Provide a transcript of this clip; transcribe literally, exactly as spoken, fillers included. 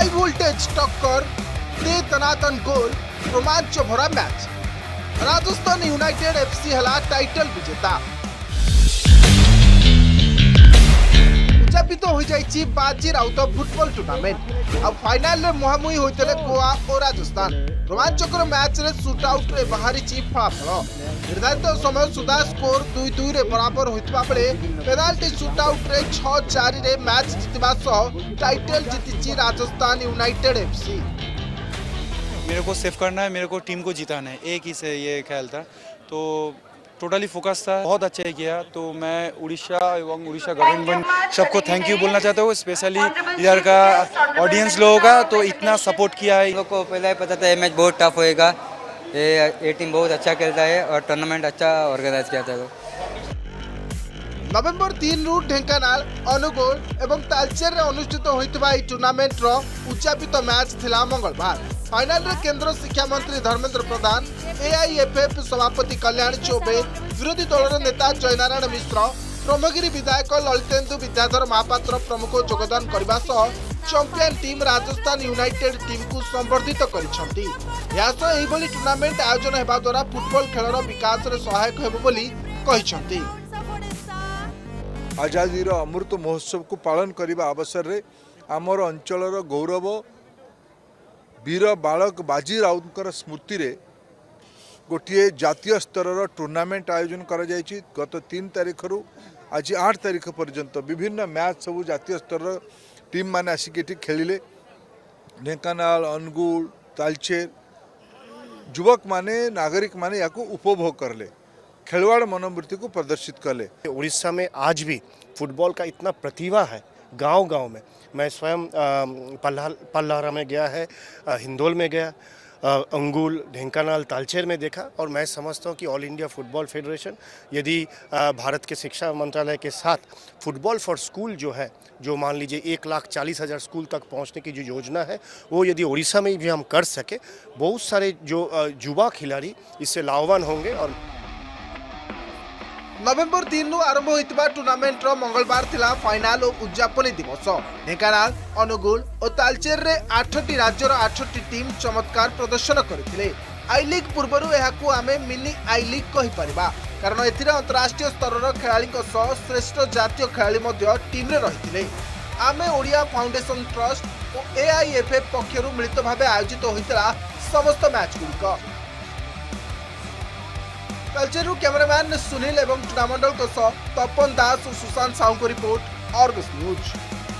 High voltage टक्कर दे तनातन goal रोमांच भरा मैच। राजस्थान यूनाइटेड एफसी हला टाइटल विजेता। उद्यापित हो जाइछि बाजी राउत फुटबॉल टूर्नामेंट। अब फाइनल रे मुहामुही होइतले गोवा और राजस्थान। रोमांचकर मैच रे शूट आउट रे बाहरी फलाफल निर्धारित समय सुधा स्कोर दुई दुई रे बराबर होइतबा बेले पेनाल्टी शूट आउट रे छह चार रे मैच जितबा सह टाइटल जीतिछि राजस्थान यूनाइटेड एफसी। मेरे को सेव करना है, मेरे को टीम को जिताना है, एक ही से ये ख्याल था, तो टोटली फोकस था। बहुत अच्छा किया। तो मैं उड़ीसा एवं उड़ीसा गवर्नमेंट सबको थैंक यू बोलना चाहता हूँ, स्पेशली इधर का ऑडियंस लोगों का, तो इतना सपोर्ट किया है। लोगों को पहले ही पता था ये मैच बहुत टफ होएगा, ये ये टीम बहुत अच्छा खेलता है और टूर्नामेंट अच्छा ऑर्गेनाइज किया था। नवेम्बर तीन रु ढेंकानाल, अनुगोल एवं तालचेर अनुष्ठित होइतबा टूर्नामेंट रो उद्यापित मैच थिला मंगलवार। फाइनल रे केंद्र शिक्षा मंत्री धर्मेंद्र प्रधान, एआईएफएफ सभापति कल्याण चौबे, विरोधी दलर नेता जयनारायण मिश्र, ब्रह्मगिरी विधायक ललितेन्दु विद्याधर महापात्र प्रमुख योगदान करबा सह champion team Rajasthan United team को संबर्धित करिसेंती। यासो एही बोली टूर्नामेंट आयोजन हेबा द्वारा फुटबॉल खेलर विकास रे सहायक हेबो बोली कहिसेंती। आजादी अमृत महोत्सव को पालन करने अवसर में आमर अंचलर गौरव वीर बालक बाजी राउतर स्मृति रे गोटे जातीय स्तर टूर्नामेंट आयोजन करा जायछि। गत तीन तारीख रु आज आठ तारीख पर्यंत विभिन्न मैच सब जातीय स्तर टीम माने आसिक खेलिले। ढेंकानाल, अनुगुल, तालचेर युवक माने नागरिक माने या उपभोग करले, खिलवाड़ मनोवृत्ति को प्रदर्शित कले। उड़ीसा में आज भी फुटबॉल का इतना प्रतिभा है गांव-गांव में। मैं स्वयं पल्लहरा में गया है, हिंदोल में गया, अंगुल, ढेंकानाल, तालचेर में देखा, और मैं समझता हूँ कि ऑल इंडिया फुटबॉल फेडरेशन यदि भारत के शिक्षा मंत्रालय के साथ फुटबॉल फॉर स्कूल जो है, जो मान लीजिए एक लाख चालीस हज़ार स्कूल तक पहुँचने की जो योजना है, वो यदि उड़ीसा में भी हम कर सके, बहुत सारे जो युवा खिलाड़ी इससे लाभवान होंगे। और नवेम्बर तीन रु आरंभ होइतबा टूर्नामेंट रो मंगलवार थिला फाइनल और उद्यापनी दिवस। ढेंकानाल, अनुगुल और तालचेर रे आठटी राज्यर आठटी टीम चमत्कार प्रदर्शन करथिले। आई लीग पूर्वरु एहाकु आमे मिनी आई लीग कहि परिबा, कारण एथिरे अंतरराष्ट्रीय स्तर खेलाड़ी सह श्रेष्ठ जातीय खेलाड़ी मध्य टीम रे रहिथिले। आमे ओडिया फाउंडेशन ट्रस्ट और एआईएफएफ पक्षरु मिलित भाबे आयोजित होइतला समस्त मैच गुडिक। तालचेरु कैमरामैन सुनील एवं टूर्नामंडल तपन दास और सुशांत साहू को रिपोर्ट, आर्गस न्यूज।